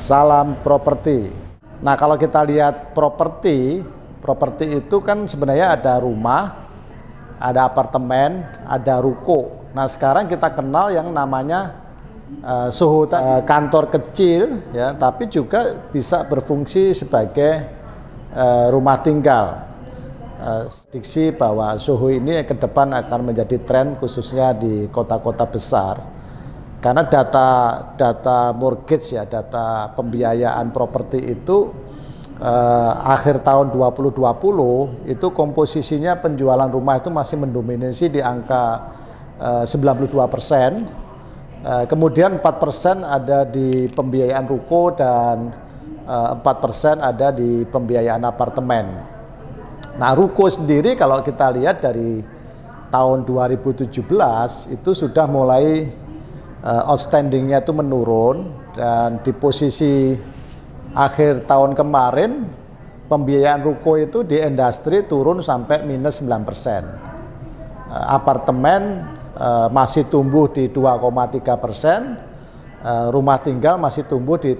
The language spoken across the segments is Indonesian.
Salam properti. Nah, kalau kita lihat properti itu kan sebenarnya ada rumah, ada apartemen, ada ruko. Nah, sekarang kita kenal yang namanya SOHO, kantor kecil ya, tapi juga bisa berfungsi sebagai rumah tinggal. Prediksi bahwa SOHO ini ke depan akan menjadi tren khususnya di kota-kota besar. Karena data mortgage ya, data pembiayaan properti itu akhir tahun 2020 itu komposisinya penjualan rumah itu masih mendominasi di angka 92%. Kemudian 4% ada di pembiayaan ruko dan 4% ada di pembiayaan apartemen. Nah, ruko sendiri kalau kita lihat dari tahun 2017 itu sudah mulai outstandingnya itu menurun, dan di posisi akhir tahun kemarin pembiayaan ruko itu di industri turun sampai minus 9%. Apartemen masih tumbuh di 2,3%, rumah tinggal masih tumbuh di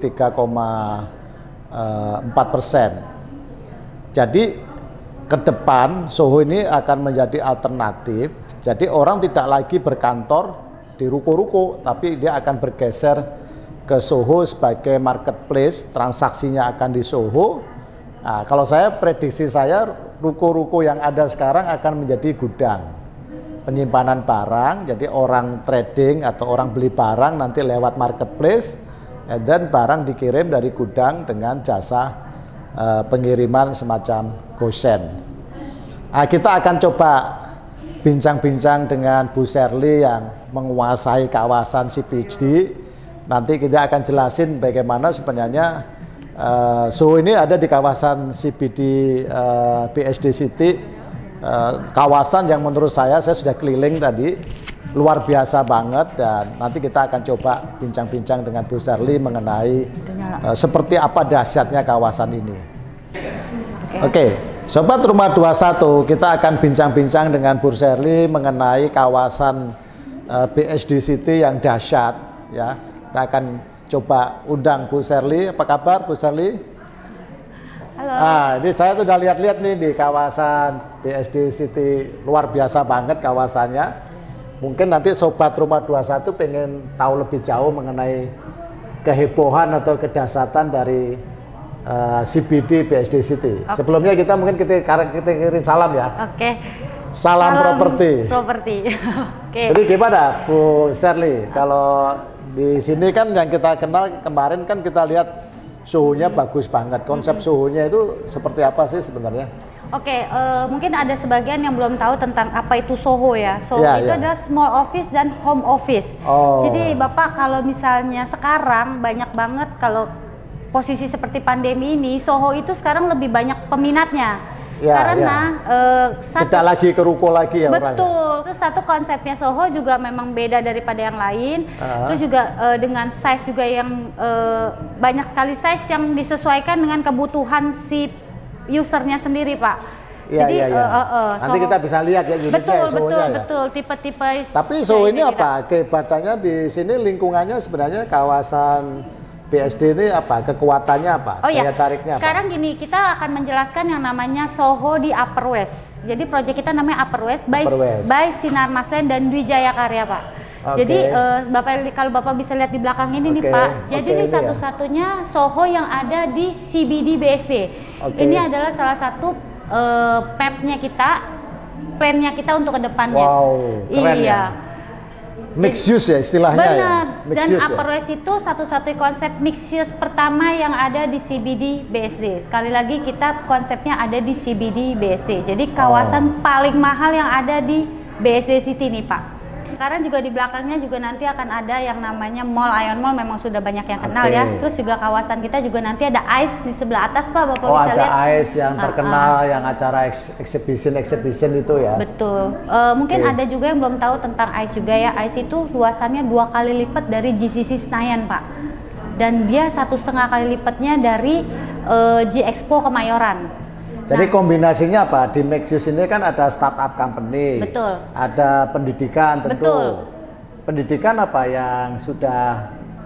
3,4%. Jadi ke depan SOHO ini akan menjadi alternatif. Jadi orang tidak lagi berkantor di ruko-ruko, tapi dia akan bergeser ke SOHO sebagai marketplace, transaksinya akan di SOHO. Nah, kalau saya prediksi saya, ruko-ruko yang ada sekarang akan menjadi gudang penyimpanan barang. Jadi orang trading atau orang beli barang nanti lewat marketplace, dan barang dikirim dari gudang dengan jasa pengiriman semacam GoSend. Nah, kita akan coba bincang-bincang dengan Bu Sherly yang menguasai kawasan CBD. Nanti kita akan jelasin bagaimana sebenarnya SOHO ini ada di kawasan CBD BSD City, kawasan yang menurut saya sudah keliling tadi, luar biasa banget, dan nanti kita akan coba bincang-bincang dengan Bu Sherly mengenai seperti apa dahsyatnya kawasan ini. Oke. Sobat Rumah 21, kita akan bincang-bincang dengan Bu Sherly mengenai kawasan BSD City yang dahsyat ya. Kita akan coba undang Bu Sherly. Apa kabar Bu Sherly? Halo. Nah, ini saya sudah lihat-lihat nih di kawasan BSD City, luar biasa banget kawasannya. Mungkin nanti Sobat Rumah 21 pengen tahu lebih jauh mengenai kehebohan atau kedahsyatan dari CBD BSD City. Okay. Sebelumnya kita kirim salam ya. Oke. Salam properti. Oke. Jadi gimana Bu Sherly? Kalau di sini kan yang kita kenal kemarin kan kita lihat SOHO-nya bagus banget. Konsep SOHO-nya itu seperti apa sih sebenarnya? Oke, mungkin ada sebagian yang belum tahu tentang apa itu SOHO ya. SOHO itu adalah small office dan home office. Jadi Bapak kalau misalnya sekarang banyak banget, kalau posisi seperti pandemi ini, SOHO itu sekarang lebih banyak peminatnya. Karena tidak lagi ke ruko lagi ya. Betul. Terus satu konsepnya SOHO juga memang beda daripada yang lain. Terus juga dengan size juga yang banyak sekali size yang disesuaikan dengan kebutuhan si usernya sendiri, Pak. Jadi nanti kita bisa lihat ya unitnya, betul, tipe-tipe. Tapi SOHO ini apa kehebatannya di sini? Lingkungannya sebenarnya kawasan BSD ini apa? Kekuatannya apa? Daya tariknya sekarang apa? Gini, kita akan menjelaskan yang namanya SOHO di Upper West. Jadi proyek kita namanya Upper West by Sinar Maslen dan Dwi Jaya Karya, Pak. Jadi kalau Bapak bisa lihat di belakang ini nih Pak. Jadi ini satu-satunya SOHO yang ada di CBD BSD. Ini adalah salah satu map-nya kita, plan-nya kita untuk ke depannya. Wow, keren ya. Mixed use ya istilahnya. Benar. Ya? Dan Upper West itu satu-satunya konsep mixed use pertama yang ada di CBD BSD. Sekali lagi kita konsepnya ada di CBD BSD. Jadi kawasan paling mahal yang ada di BSD City nih Pak. Sekarang juga di belakangnya juga nanti akan ada yang namanya Mall Ion Mall, memang sudah banyak yang kenal ya. Terus juga kawasan kita juga nanti ada ICE di sebelah atas Pak, Bapak bisa lihat. Ada ICE yang terkenal, yang acara exhibition itu ya. Betul. Mungkin ada juga yang belum tahu tentang ICE juga ya. ICE itu luasannya 2 kali lipat dari GCC Senayan Pak. Dan dia 1,5 kali lipatnya dari G-Expo Kemayoran. Jadi kombinasinya apa? Di Mixus ini kan ada startup company, betul. Ada pendidikan tentu. Betul. Pendidikan apa yang sudah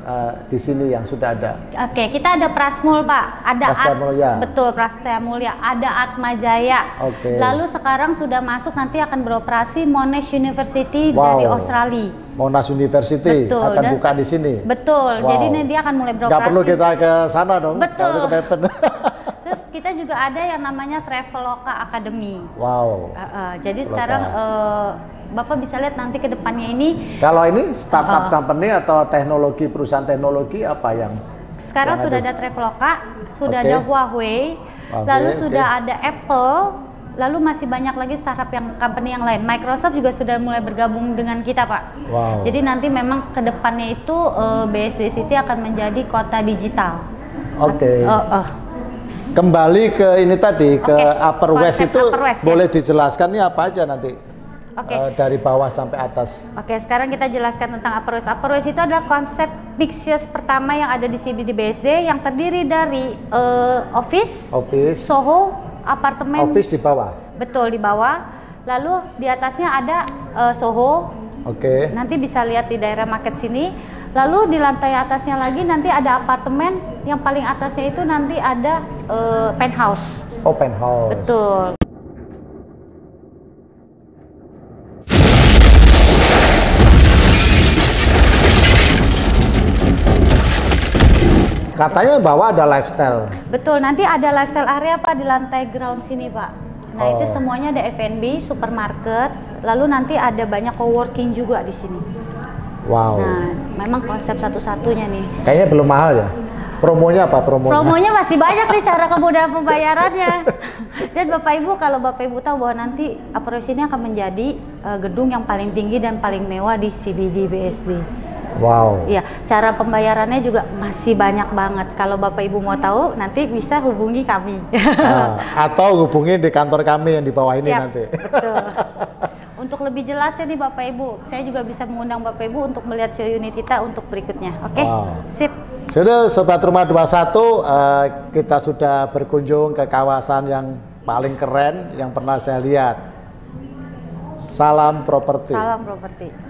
di sini yang sudah ada? Oke, kita ada Prasmul Pak, ada Prastia Mulya. betul Prastia Mulya, ada Atma Jaya. Oke. Lalu sekarang sudah masuk nanti akan beroperasi Monash University dari Australia. Monash University betul, akan buka di sini. Betul. Jadi ini dia akan mulai beroperasi. Nggak perlu kita ke sana dong. Betul. Ke Medan. Terus kita juga ada yang namanya Traveloka Academy. Wow. Jadi sekarang Bapak bisa lihat nanti ke depannya ini. Kalau ini startup company atau teknologi, perusahaan teknologi apa yang sekarang sudah ada Traveloka, sudah ada Huawei, lalu sudah ada Apple, lalu masih banyak lagi startup yang company yang lain. Microsoft juga sudah mulai bergabung dengan kita, Pak. Wow. Jadi nanti memang ke depannya itu BSD City akan menjadi kota digital. Oke. Kembali ke ini tadi, ke Upper West itu Upper West, boleh dijelaskan ini apa aja nanti? Dari bawah sampai atas. Oke, sekarang kita jelaskan tentang Upper West. Upper West itu adalah konsep mixed use pertama yang ada di CBD BSD yang terdiri dari office, Soho, apartemen. Office di bawah. Betul, di bawah. Lalu di atasnya ada Soho. Oke. Nanti bisa lihat di daerah market sini. Lalu di lantai atasnya lagi nanti ada apartemen. Yang paling atasnya itu nanti ada penthouse. Oh, penthouse. Betul. Katanya bawah ada lifestyle. Betul, nanti ada lifestyle area Pak di lantai ground sini Pak. Nah itu semuanya ada F&B, supermarket, lalu nanti ada banyak coworking juga di sini. Wow. Nah memang konsep satu-satunya nih. Kayaknya belum mahal ya? Promonya apa promonya? Promonya masih banyak nih cara kemudahan pembayarannya. Dan Bapak Ibu kalau Bapak Ibu tahu bahwa nanti Upper West ini akan menjadi gedung yang paling tinggi dan paling mewah di CBD BSD. Wow. Iya, cara pembayarannya juga masih banyak banget. Kalau Bapak Ibu mau tahu, nanti bisa hubungi kami. Atau hubungi di kantor kami yang di bawah ini. Siap, nanti. Betul. Untuk lebih jelasnya nih Bapak Ibu, saya juga bisa mengundang Bapak Ibu untuk melihat show unit kita untuk berikutnya. Oke, sip. Sudah Sobat Rumah 21, kita sudah berkunjung ke kawasan yang paling keren yang pernah saya lihat. Salam properti. Salam properti.